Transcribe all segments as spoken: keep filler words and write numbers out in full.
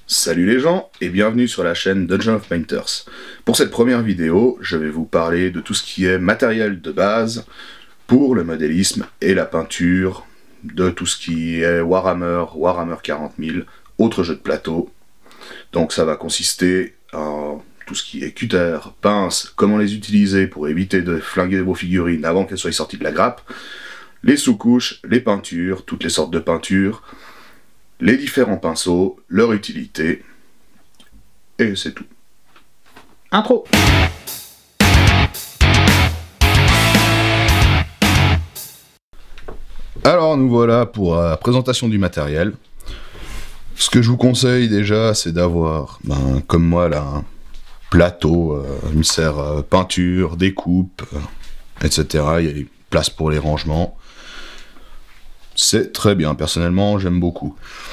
Salut les gens et bienvenue sur la chaîne Dungeon of Painters. Pour cette première vidéo, je vais vous parler de tout ce qui est matériel de base pour le modélisme et la peinture, de tout ce qui est Warhammer, Warhammer quarante mille, autres jeux de plateau. Donc ça va consister en tout ce qui est cutter, pince, comment les utiliser pour éviter de flinguer vos figurines avant qu'elles soient sorties de la grappe, les sous-couches, les peintures, toutes les sortes de peintures, les différents pinceaux, leur utilité, et c'est tout. Intro. Alors nous voilà pour la présentation du matériel. Ce que je vous conseille déjà, c'est d'avoir, ben, comme moi là, un plateau, euh, une serre euh, peinture, découpe, euh, et cetera. Il y a des places pour les rangements. C'est très bien, personnellement j'aime beaucoup.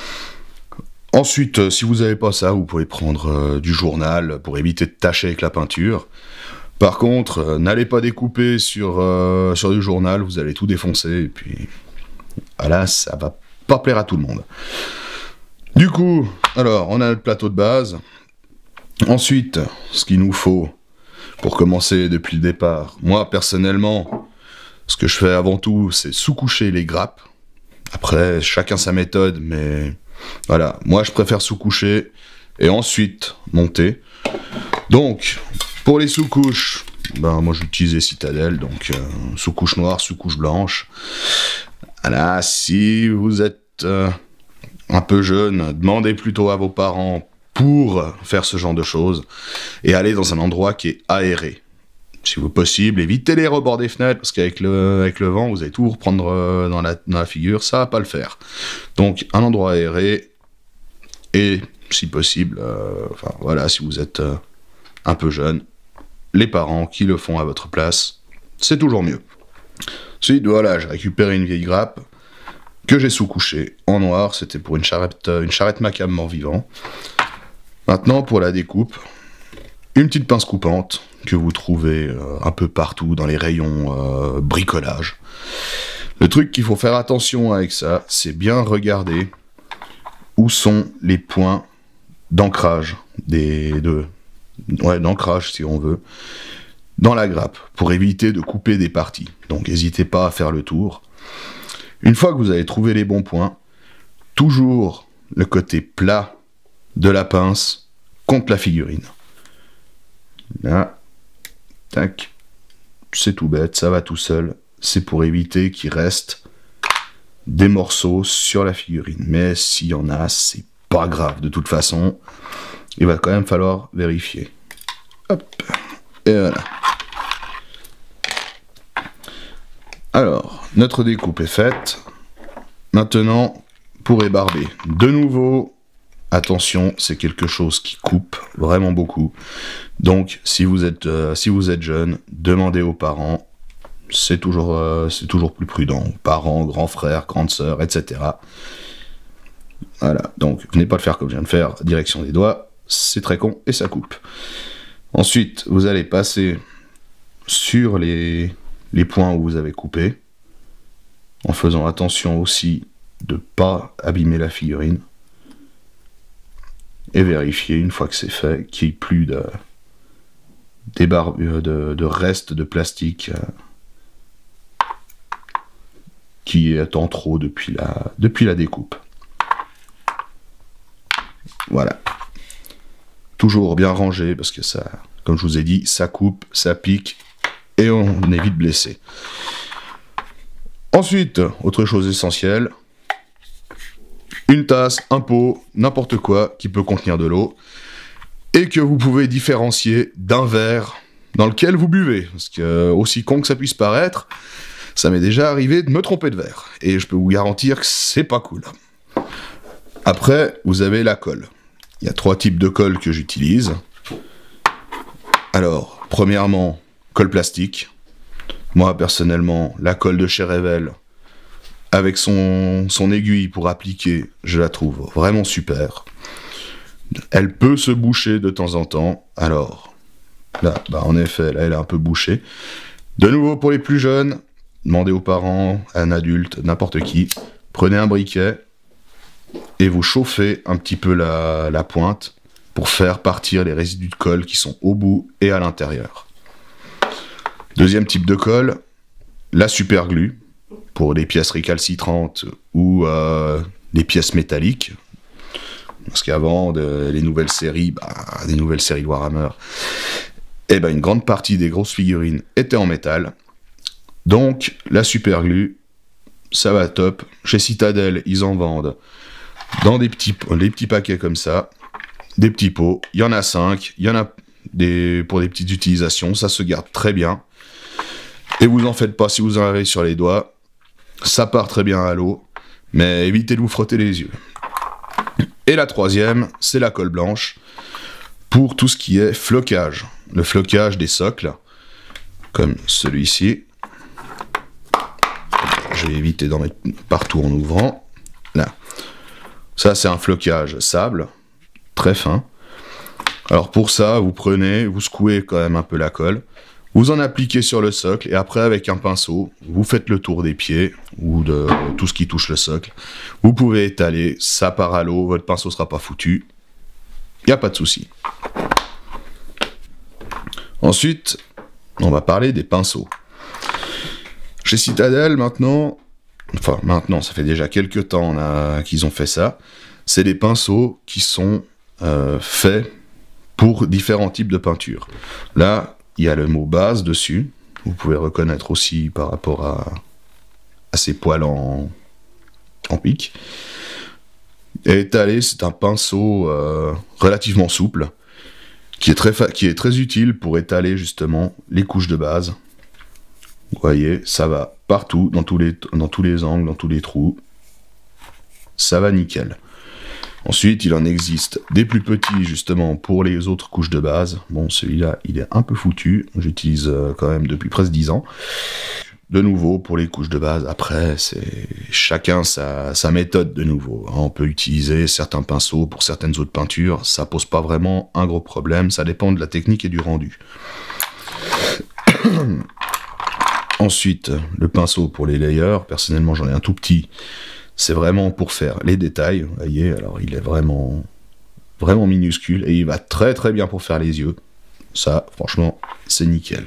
Ensuite, euh, si vous n'avez pas ça, vous pouvez prendre euh, du journal pour éviter de tacher avec la peinture. Par contre, euh, n'allez pas découper sur, euh, sur du journal, vous allez tout défoncer, et puis voilà, ça va pas plaire à tout le monde. Du coup, alors, on a notre plateau de base. Ensuite, ce qu'il nous faut pour commencer depuis le départ, moi personnellement, ce que je fais avant tout, c'est sous-coucher les grappes. Après, chacun sa méthode, mais voilà, moi je préfère sous-coucher et ensuite monter. Donc, pour les sous-couches, ben moi j'utilisais Citadel, donc euh, sous-couche noire, sous-couche blanche. Voilà, si vous êtes euh, un peu jeune, demandez plutôt à vos parents pour faire ce genre de choses et allez dans un endroit qui est aéré. Si vous possible, évitez les rebords des fenêtres, parce qu'avec le, avec le vent, vous allez tout reprendre euh, dans, la, dans la figure, ça va pas le faire. Donc, un endroit aéré, et si possible, euh, enfin voilà, si vous êtes euh, un peu jeune, les parents qui le font à votre place, c'est toujours mieux. Ensuite, voilà, j'ai récupéré une vieille grappe, que j'ai sous-couchée en noir, c'était pour une charrette, une charrette macab mort-vivant. Maintenant, pour la découpe, une petite pince coupante, que vous trouvez euh, un peu partout dans les rayons euh, bricolage. Le truc qu'il faut faire attention avec ça, c'est bien regarder où sont les points d'ancrage, des de, ouais, d'ancrage si on veut, dans la grappe, pour éviter de couper des parties. Donc n'hésitez pas à faire le tour. Une fois que vous avez trouvé les bons points, toujours le côté plat de la pince contre la figurine. Là, tac, c'est tout bête, ça va tout seul. C'est pour éviter qu'il reste des morceaux sur la figurine. Mais s'il y en a, c'est pas grave. De toute façon, il va quand même falloir vérifier. Hop, et voilà. Alors, notre découpe est faite. Maintenant, pour ébarber. De nouveau, attention, c'est quelque chose qui coupe vraiment beaucoup. Donc, si vous êtes, euh, si vous êtes jeune, demandez aux parents. C'est toujours, euh, c'est toujours plus prudent. Parents, grands frères, grandes sœurs, et cetera. Voilà. Donc, venez pas le faire comme je viens de faire. Direction des doigts. C'est très con et ça coupe. Ensuite, vous allez passer sur les, les points où vous avez coupé. En faisant attention aussi de ne pas abîmer la figurine. Et vérifier, une fois que c'est fait, qu'il n'y ait plus de, des barres, de, de restes de plastique euh, qui est en trop depuis la, depuis la découpe. Voilà. Toujours bien rangé, parce que ça, comme je vous ai dit, ça coupe, ça pique, et on est vite blessé. Ensuite, autre chose essentielle, une tasse, un pot, n'importe quoi qui peut contenir de l'eau et que vous pouvez différencier d'un verre dans lequel vous buvez. Parce que, aussi con que ça puisse paraître, ça m'est déjà arrivé de me tromper de verre. Et je peux vous garantir que c'est pas cool. Après, vous avez la colle. Il y a trois types de colle que j'utilise. Alors, premièrement, colle plastique. Moi, personnellement, la colle de chez Revel, avec son, son aiguille pour appliquer, je la trouve vraiment super. Elle peut se boucher de temps en temps. Alors, là, bah en effet, là, elle est un peu bouchée. De nouveau, pour les plus jeunes, demandez aux parents, à un adulte, n'importe qui, prenez un briquet, et vous chauffez un petit peu la, la pointe pour faire partir les résidus de colle qui sont au bout et à l'intérieur. Deuxième type de colle, la super glue, pour les pièces récalcitrantes ou euh, les pièces métalliques. Parce qu'avant, de, les nouvelles séries, bah, des nouvelles séries Warhammer, eh ben, une grande partie des grosses figurines étaient en métal. Donc, la super glue, ça va top. Chez Citadel, ils en vendent dans des petits, des petits paquets comme ça, des petits pots. Il y en a cinq, il y en a des, pour des petites utilisations, ça se garde très bien. Et vous en faites pas si vous en avez sur les doigts. Ça part très bien à l'eau, mais évitez de vous frotter les yeux. Et la troisième, c'est la colle blanche, pour tout ce qui est flocage. Le flocage des socles, comme celui-ci. Je vais éviter d'en mettre partout en ouvrant. Là. Ça, c'est un flocage sable, très fin. Alors pour ça, vous prenez, vous secouez quand même un peu la colle. Vous en appliquez sur le socle et après avec un pinceau, vous faites le tour des pieds ou de tout ce qui touche le socle. Vous pouvez étaler, ça part à l'eau, votre pinceau sera pas foutu. Il n'y a pas de souci. Ensuite, on va parler des pinceaux. Chez Citadel maintenant, enfin maintenant, ça fait déjà quelques temps qu'ils ont fait ça, c'est des pinceaux qui sont euh, faits pour différents types de peinture. Là, il y a le mot base dessus. Vous pouvez reconnaître aussi par rapport à, à ces poils en, en pique. Et étalé, c'est un pinceau euh, relativement souple, qui est, très qui est très utile pour étaler justement les couches de base. Vous voyez, ça va partout, dans tous les, dans tous les angles, dans tous les trous. Ça va nickel. Ensuite, il en existe des plus petits, justement, pour les autres couches de base. Bon, celui-là, il est un peu foutu. J'utilise euh, quand même depuis presque dix ans. De nouveau, pour les couches de base, après, c'est chacun sa, sa méthode, de nouveau. On peut utiliser certains pinceaux pour certaines autres peintures. Ça pose pas vraiment un gros problème. Ça dépend de la technique et du rendu. Ensuite, le pinceau pour les layers. Personnellement, j'en ai un tout petit. C'est vraiment pour faire les détails, vous voyez, alors il est vraiment, vraiment minuscule, et il va très très bien pour faire les yeux. Ça, franchement, c'est nickel.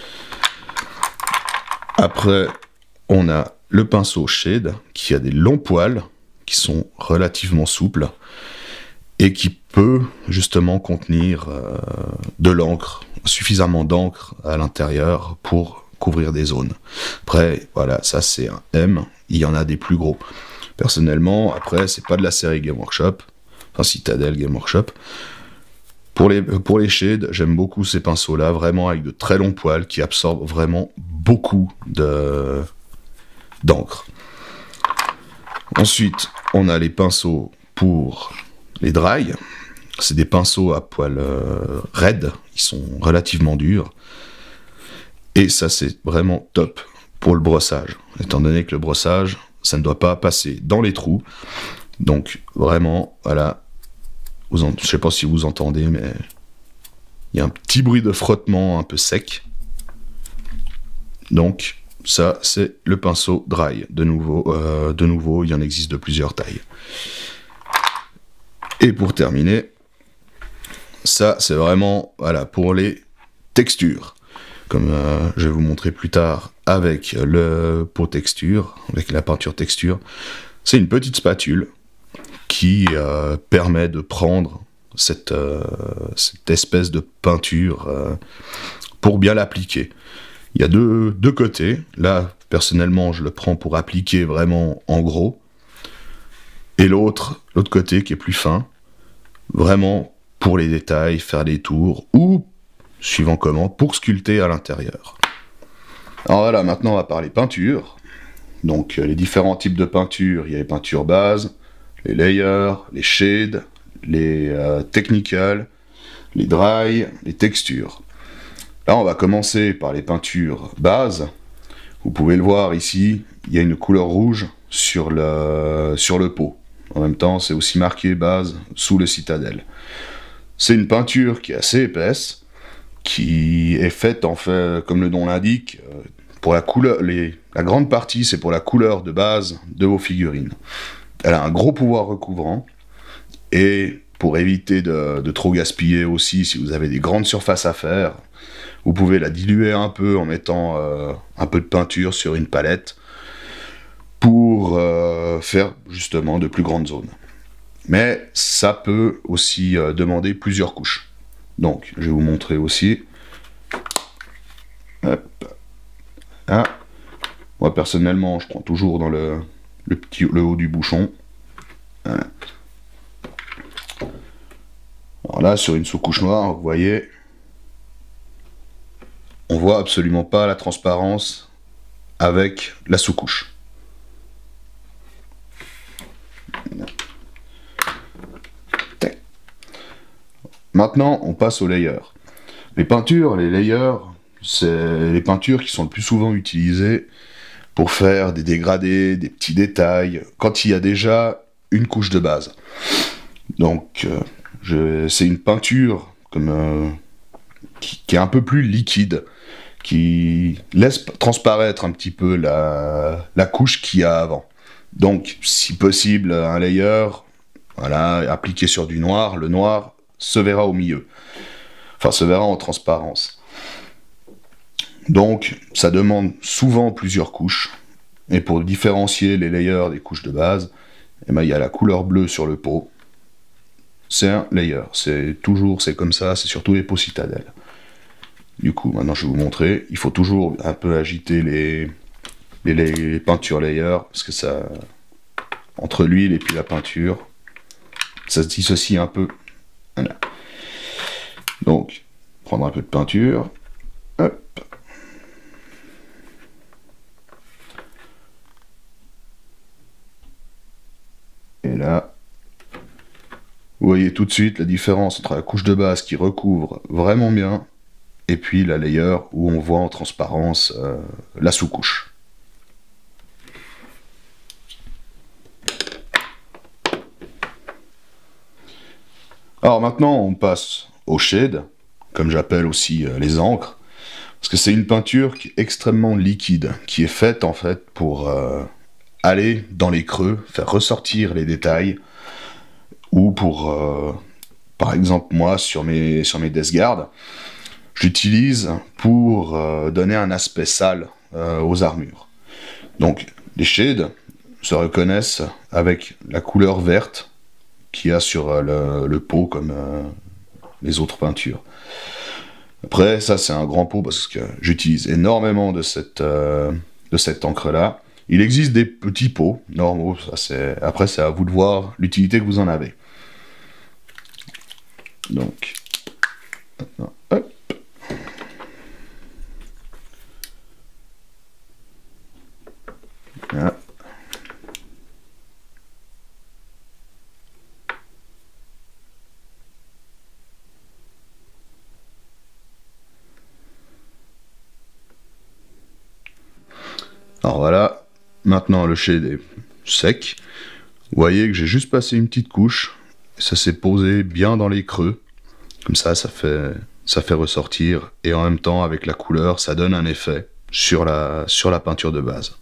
Après, on a le pinceau Shade, qui a des longs poils, qui sont relativement souples, et qui peut justement contenir euh, de l'encre, suffisamment d'encre à l'intérieur pour couvrir des zones. Après, voilà, ça c'est un M, il y en a des plus gros. Personnellement, après, c'est pas de la série Game Workshop, enfin Citadel Game Workshop. Pour les, pour les shades, j'aime beaucoup ces pinceaux-là, vraiment avec de très longs poils qui absorbent vraiment beaucoup de d'encre. Ensuite, on a les pinceaux pour les dry. C'est des pinceaux à poils euh, raides, ils sont relativement durs. Et ça, c'est vraiment top pour le brossage, étant donné que le brossage, ça ne doit pas passer dans les trous. Donc, vraiment, voilà. Vous en... Je ne sais pas si vous entendez, mais il y a un petit bruit de frottement un peu sec. Donc, ça, c'est le pinceau dry. De nouveau, euh, de nouveau, il y en existe de plusieurs tailles. Et pour terminer, ça, c'est vraiment, voilà, pour les textures. Comme euh, je vais vous montrer plus tard avec le pot texture, avec la peinture texture. C'est une petite spatule qui euh, permet de prendre cette, euh, cette espèce de peinture euh, pour bien l'appliquer. Il y a deux, deux côtés. Là, personnellement, je le prends pour appliquer vraiment en gros. Et l'autre, l'autre côté qui est plus fin, vraiment pour les détails, faire des tours, ou suivant comment, pour sculpter à l'intérieur. Alors voilà, maintenant on va parler peinture. Donc les différents types de peinture, il y a les peintures bases, les layers, les shades, les euh, technical, les dry, les textures. Là on va commencer par les peintures bases. Vous pouvez le voir ici, il y a une couleur rouge sur le, sur le pot. En même temps, c'est aussi marqué base sous le Citadel. C'est une peinture qui est assez épaisse, qui est faite, en fait, comme le nom l'indique, pour la couleur, les, la grande partie, c'est pour la couleur de base de vos figurines. elle a un gros pouvoir recouvrant, et pour éviter de, de trop gaspiller aussi, si vous avez des grandes surfaces à faire, vous pouvez la diluer un peu en mettant euh, un peu de peinture sur une palette pour euh, faire justement de plus grandes zones. Mais ça peut aussi euh, demander plusieurs couches. Donc, je vais vous montrer aussi. Hop. Ah. Moi, personnellement, je prends toujours dans le, le, petit, le haut du bouchon. Voilà. Alors là, sur une sous-couche noire, vous voyez, on voit absolument pas la transparence avec la sous-couche. Maintenant, on passe aux layers. Les peintures, les layers, c'est les peintures qui sont le plus souvent utilisées pour faire des dégradés, des petits détails, quand il y a déjà une couche de base. Donc, euh, c'est une peinture comme, euh, qui, qui est un peu plus liquide, qui laisse transparaître un petit peu la, la couche qu'il y a avant. Donc, si possible, un layer, voilà, appliqué sur du noir, le noir se verra au milieu. Enfin, se verra en transparence. Donc, ça demande souvent plusieurs couches. Et pour différencier les layers des couches de base, eh ben, il y a la couleur bleue sur le pot. C'est un layer. C'est toujours, c'est comme ça, c'est surtout les pots Citadel. Du coup, maintenant je vais vous montrer. Il faut toujours un peu agiter les, les, les peintures layers, parce que ça, entre l'huile et puis la peinture, ça se dissocie un peu. Voilà. Donc, prendre un peu de peinture. Hop. Et là, vous voyez tout de suite la différence entre la couche de base qui recouvre vraiment bien et puis la layer où on voit en transparence euh, la sous-couche. Alors maintenant, on passe au shade, comme j'appelle aussi euh, les encres, parce que c'est une peinture qui est extrêmement liquide, qui est faite en fait pour euh, aller dans les creux, faire ressortir les détails, ou pour, euh, par exemple moi, sur mes, sur mes Death Guard, j'utilise pour euh, donner un aspect sale euh, aux armures. Donc les shades se reconnaissent avec la couleur verte qu'il y a sur euh, le, le pot comme euh, les autres peintures. Après ça c'est un grand pot parce que j'utilise énormément de cette, euh, de cette encre là. Il existe des petits pots normaux, ça c'est, après c'est à vous de voir l'utilité que vous en avez. Donc, maintenant, hop. Voilà. Alors voilà, maintenant le shade est sec. Vous voyez que j'ai juste passé une petite couche. Ça s'est posé bien dans les creux. Comme ça, ça fait, ça fait ressortir. Et en même temps, avec la couleur, ça donne un effet sur la, sur la peinture de base.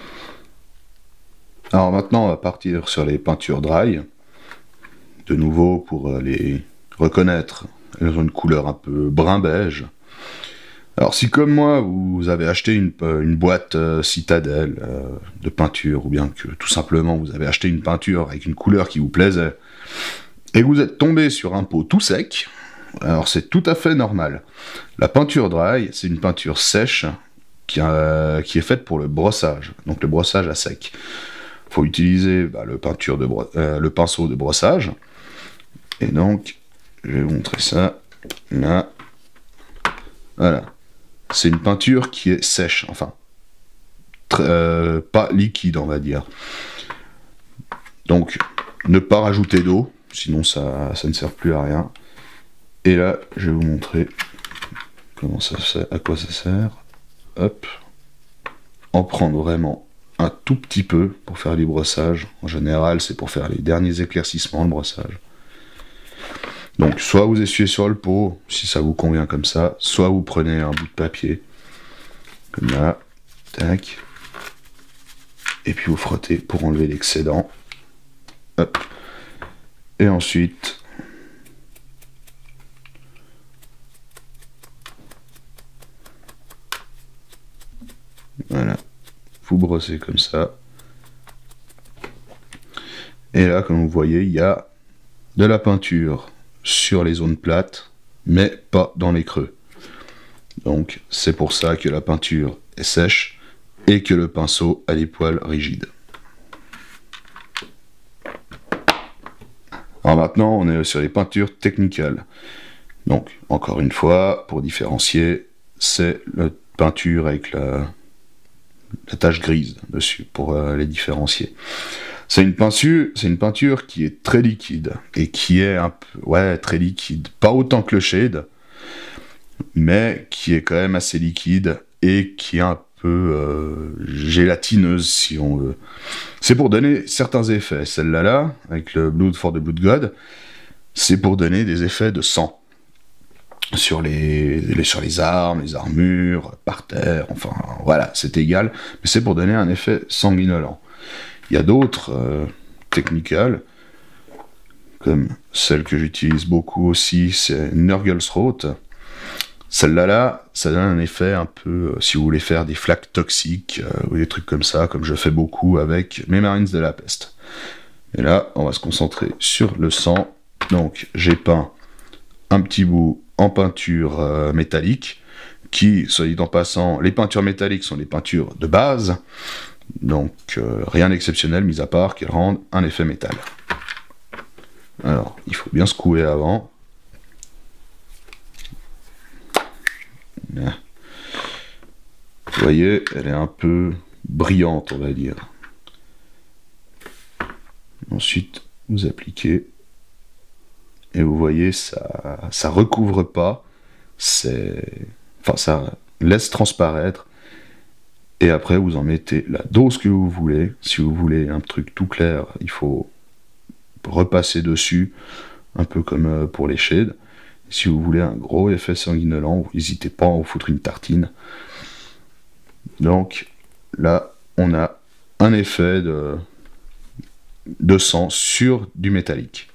Alors maintenant, on va partir sur les peintures dry. De nouveau, pour les reconnaître, elles ont une couleur un peu brun-beige. Alors si comme moi, vous avez acheté une, une boîte euh, Citadel euh, de peinture, ou bien que tout simplement vous avez acheté une peinture avec une couleur qui vous plaisait, et que vous êtes tombé sur un pot tout sec, alors c'est tout à fait normal. La peinture dry, c'est une peinture sèche qui, euh, qui est faite pour le brossage, donc le brossage à sec. Il faut utiliser bah, le, peinture de euh, le pinceau de brossage, et donc, je vais vous montrer ça, là, voilà. C'est une peinture qui est sèche, enfin, euh, pas liquide, on va dire. Donc, ne pas rajouter d'eau, sinon ça, ça ne sert plus à rien. Et là, je vais vous montrer comment ça sert, à quoi ça sert. Hop. En prendre vraiment un tout petit peu pour faire du brossage. En général, c'est pour faire les derniers éclaircissements, le brossage. Donc, soit vous essuyez sur le pot, si ça vous convient comme ça, soit vous prenez un bout de papier, comme là, tac, et puis vous frottez pour enlever l'excédent. Hop. Et ensuite, voilà, vous brossez comme ça. Et là, comme vous voyez, il y a de la peinture sur les zones plates, mais pas dans les creux. Donc, c'est pour ça que la peinture est sèche et que le pinceau a les poils rigides. Alors maintenant, on est sur les peintures technicales. Donc, encore une fois, pour différencier, c'est la peinture avec la, la tache grise dessus, pour euh, les différencier. C'est une peinture, c'est une peinture qui est très liquide, et qui est un peu, ouais, très liquide. Pas autant que le shade, mais qui est quand même assez liquide, et qui est un peu euh, gélatineuse, si on veut. C'est pour donner certains effets. Celle-là, là, avec le Blood for the Blood God, c'est pour donner des effets de sang. Sur les, les, sur les armes, les armures, par terre, enfin, voilà, c'est égal. Mais c'est pour donner un effet sanguinolent. Il y a d'autres euh, technicals, comme celle que j'utilise beaucoup aussi, c'est Nurgle's Throat. Celle-là, là, ça donne un effet un peu, euh, si vous voulez faire des flaques toxiques, euh, ou des trucs comme ça, comme je fais beaucoup avec mes Marines de la Peste. Et là, on va se concentrer sur le sang. Donc, j'ai peint un petit bout en peinture euh, métallique, qui, soit dit en passant, les peintures métalliques sont les peintures de base, donc euh, rien d'exceptionnel, mis à part qu'elles rendent un effet métal. Alors, il faut bien secouer avant. Vous voyez, elle est un peu brillante, on va dire. Ensuite, vous appliquez. Et vous voyez, ça ça recouvre pas. C'est... Enfin, ça laisse transparaître. Et après, vous en mettez la dose que vous voulez. Si vous voulez un truc tout clair, il faut repasser dessus, un peu comme pour les shades. Si vous voulez un gros effet sanguinolent, n'hésitez pas à en foutre une tartine. Donc là, on a un effet de, de sang sur du métallique.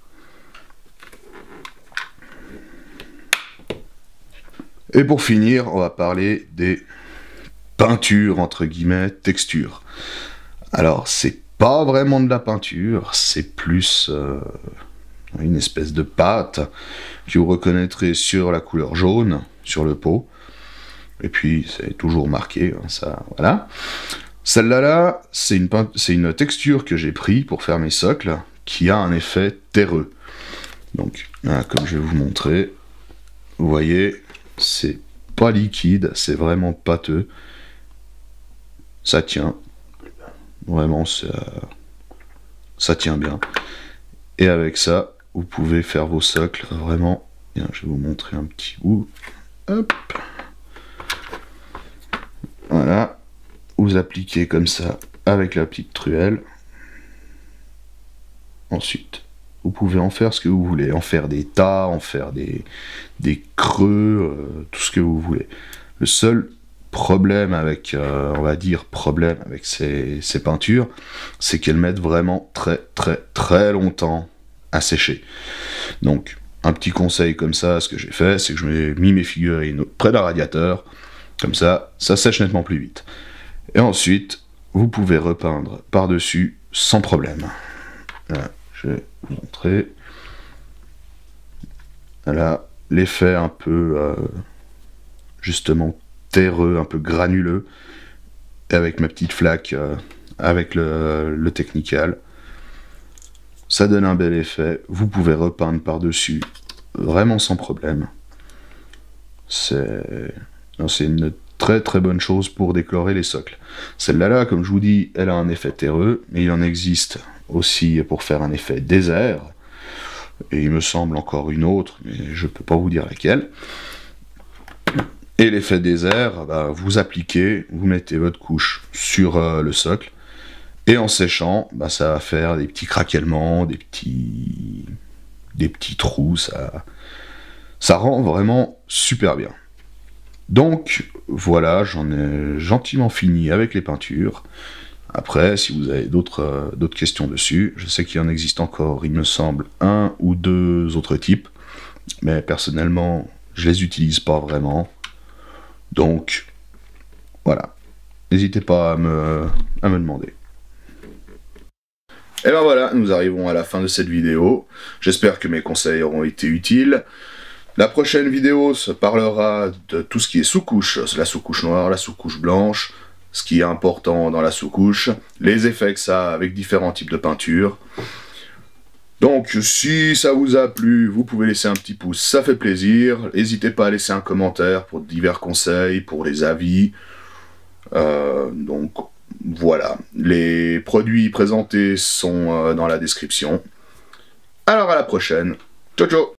Et pour finir, on va parler des peintures, entre guillemets, textures. Alors, c'est pas vraiment de la peinture, c'est plus... Euh, une espèce de pâte que vous reconnaîtrez sur la couleur jaune, sur le pot. Et puis, c'est toujours marqué, hein, ça, voilà. Celle-là, là, c'est une, c'est une texture que j'ai pris pour faire mes socles, qui a un effet terreux. Donc, là, comme je vais vous montrer, vous voyez, c'est pas liquide, c'est vraiment pâteux. Ça tient. Vraiment, ça, ça tient bien. Et avec ça, vous pouvez faire vos socles vraiment. Bien, je vais vous montrer un petit bout. Hop. Voilà. Vous appliquez comme ça avec la petite truelle. Ensuite, vous pouvez en faire ce que vous voulez. En faire des tas, en faire des, des creux, euh, tout ce que vous voulez. Le seul problème avec, euh, on va dire problème avec ces, ces peintures, c'est qu'elles mettent vraiment très très très longtemps à sécher. Donc, un petit conseil comme ça, ce que j'ai fait, c'est que je m'ai mis mes figurines près d'un radiateur, comme ça, ça sèche nettement plus vite. Et ensuite, vous pouvez repeindre par-dessus sans problème. Là, je vais vous montrer. Là, l'effet un peu, euh, justement, terreux, un peu granuleux, avec ma petite flaque, euh, avec le, le technical. Ça donne un bel effet. Vous pouvez repeindre par-dessus vraiment sans problème. C'est une très très bonne chose pour décorer les socles. Celle-là, là, comme je vous dis, elle a un effet terreux, mais il en existe aussi pour faire un effet désert. Et il me semble encore une autre, mais je ne peux pas vous dire laquelle. Et l'effet désert, bah, vous appliquez, vous mettez votre couche sur euh, le socle, et en séchant, bah, ça va faire des petits craquements, des petits, des petits trous, ça, ça rend vraiment super bien. Donc voilà, j'en ai gentiment fini avec les peintures. Après, si vous avez d'autres euh, d'autres questions dessus, je sais qu'il en existe encore, il me semble, un ou deux autres types, mais personnellement, je les utilise pas vraiment. Donc, voilà. N'hésitez pas à me, à me demander. Et ben voilà, nous arrivons à la fin de cette vidéo. J'espère que mes conseils auront été utiles. La prochaine vidéo se parlera de tout ce qui est sous-couche, la sous-couche noire, la sous-couche blanche, ce qui est important dans la sous-couche, les effets que ça a avec différents types de peinture. Donc, si ça vous a plu, vous pouvez laisser un petit pouce, ça fait plaisir. N'hésitez pas à laisser un commentaire pour divers conseils, pour les avis. Euh, donc, voilà. Les produits présentés sont euh, dans la description. Alors, à la prochaine. Ciao, ciao!